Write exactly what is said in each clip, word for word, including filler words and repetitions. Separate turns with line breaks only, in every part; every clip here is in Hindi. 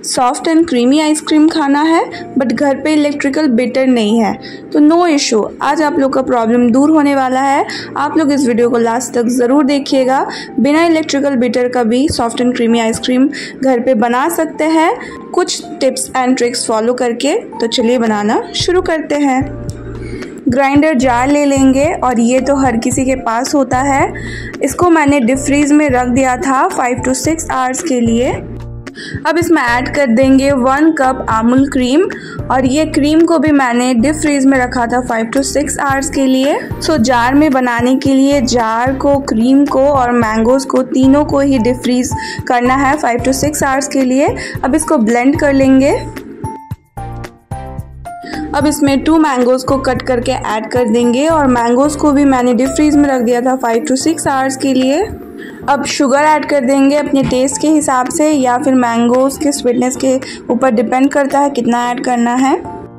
सॉफ्ट एंड क्रीमी आइसक्रीम खाना है बट घर पे इलेक्ट्रिकल बिटर नहीं है तो नो इशू, आज आप लोग का प्रॉब्लम दूर होने वाला है। आप लोग इस वीडियो को लास्ट तक ज़रूर देखिएगा। बिना इलेक्ट्रिकल बिटर का भी सॉफ्ट एंड क्रीमी आइसक्रीम घर पे बना सकते हैं कुछ टिप्स एंड ट्रिक्स फॉलो करके। तो चलिए बनाना शुरू करते हैं। ग्राइंडर जार ले लेंगे और ये तो हर किसी के पास होता है। इसको मैंने डीप फ्रीज में रख दिया था फाइव टू सिक्स आवर्स के लिए। अब इसमें ऐड कर देंगे वन कप अमूल क्रीम और ये क्रीम को भी मैंने डीप फ्रीज में रखा था फाइव टू सिक्स आवर्स के लिए। सो so, जार में बनाने के लिए जार को, क्रीम को और मैंगोज को तीनों को ही डीप फ्रीज करना है फाइव टू सिक्स आवर्स के लिए। अब इसको ब्लेंड कर लेंगे। अब इसमें टू मैंगोज़ को कट करके ऐड कर देंगे और मैंगोज़ को भी मैंने डीप फ्रीज में रख दिया था फाइव टू सिक्स आवर्स के लिए। अब शुगर ऐड कर देंगे अपने टेस्ट के हिसाब से या फिर मैंगोज़ के स्वीटनेस के ऊपर डिपेंड करता है कितना ऐड करना है।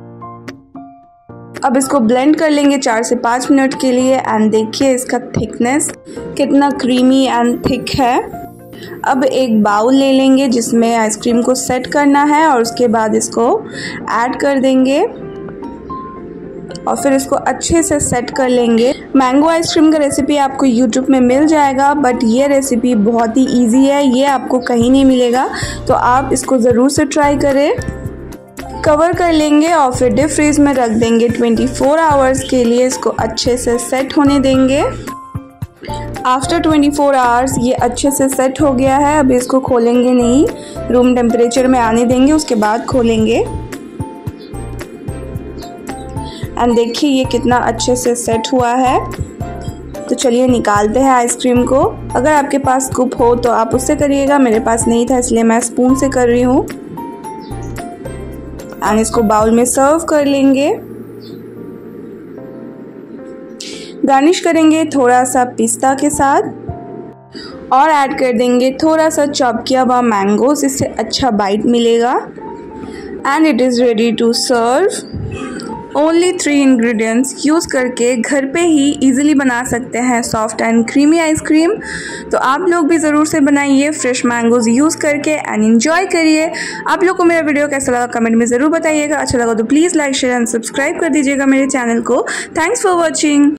अब इसको ब्लेंड कर लेंगे चार से पाँच मिनट के लिए एंड देखिए इसका थिकनेस कितना क्रीमी एंड थिक है। अब एक बाउल ले लेंगे जिसमें आइसक्रीम को सेट करना है और उसके बाद इसको ऐड कर देंगे और फिर इसको अच्छे से सेट कर लेंगे। मैंगो आइसक्रीम का रेसिपी आपको यूट्यूब में मिल जाएगा बट ये रेसिपी बहुत ही इजी है, ये आपको कहीं नहीं मिलेगा, तो आप इसको ज़रूर से ट्राई करें। कवर कर लेंगे और फिर डीप फ्रीज में रख देंगे ट्वेंटी फोर आवर्स के लिए। इसको अच्छे से सेट होने देंगे। आफ्टर ट्वेंटी फोर आवर्स ये अच्छे से सेट हो गया है। अब इसको खोलेंगे नहीं, रूम टेम्परेचर में आने देंगे, उसके बाद खोलेंगे। एंड देखिए ये कितना अच्छे से सेट हुआ है। तो चलिए निकालते हैं आइसक्रीम को। अगर आपके पास स्कूप हो तो आप उससे करिएगा, मेरे पास नहीं था इसलिए मैं स्पून से कर रही हूँ। एंड इसको बाउल में सर्व कर लेंगे। गार्निश करेंगे थोड़ा सा पिस्ता के साथ और ऐड कर देंगे थोड़ा सा चॉप किया हुआ मैंगोज, इससे अच्छा बाइट मिलेगा। And it is ready to serve. Only three ingredients use करके घर पे ही इजीली बना सकते हैं सॉफ्ट एंड क्रीमी आइसक्रीम। तो आप लोग भी ज़रूर से बनाइए फ्रेश मैंगोज यूज़ करके एंड एंजॉय करिए। आप लोग को मेरा वीडियो कैसा लगा कमेंट में ज़रूर बताइएगा। अच्छा लगा तो please like share and subscribe कर दीजिएगा मेरे चैनल को। Thanks for watching.